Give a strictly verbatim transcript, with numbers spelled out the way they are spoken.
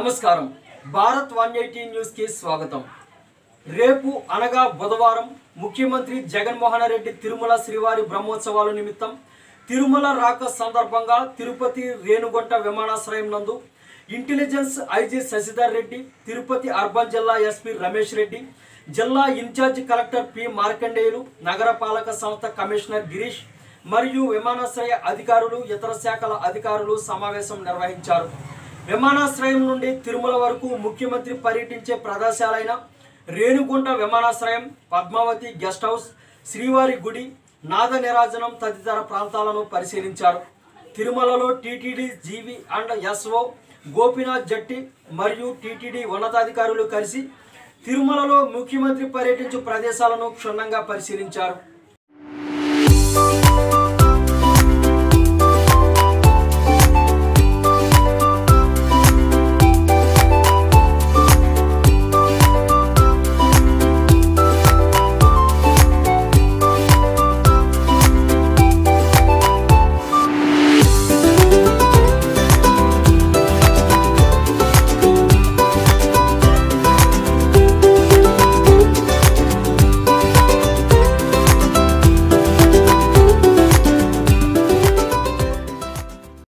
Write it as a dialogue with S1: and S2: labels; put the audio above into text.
S1: నమస్కారం Bharat one eighty news కి స్వాగతం। రేపు అనగా బుధవారం ముఖ్యమంత్రి జగన్మోహన్ రెడ్డి తిరుమల శ్రీవారి బ్రహ్మోత్సవాల నిమిత్తం తిరుమల రాక సందర్భంగా తిరుపతి రేణుగుంట విమానాశ్రయం నందు intelligence IG Sasidhar Reddy, Tirupati urban జిల్లా ఎస్పీ రమేష్ రెడ్డి, జిల్లా ఇన్ఛార్జ్ కలెక్టర్ పి మార్కండేయులు, నగరపాలక సంస్థ కమిషనర్ గిరీష్ మరియు విమానాశ్రయ అధికారులు, ఇతర శాఖల అధికారులు సమావేశం నిర్వహించారు। విమానాశ్రయం నుండి తిరుమల వరకు ముఖ్యమంత్రి పర్యటించే ప్రదేశాలైన రేణుగుంట విమానాశ్రయం, పద్మావతి గెస్ట్ హౌస్, శ్రీవారి గుడి, నాద నిరాజనం తదితర ప్రాంతాలను పరిశీలించారు। తిరుమలలో TTD GV and SO Gopinath Jatti మరియు టీటీడీ ఉన్నతాధికారులు కలిసి తిరుమలలో ముఖ్యమంత్రి పర్యటించే ప్రదేశాలను క్షుణ్ణంగా పరిశీలించారు।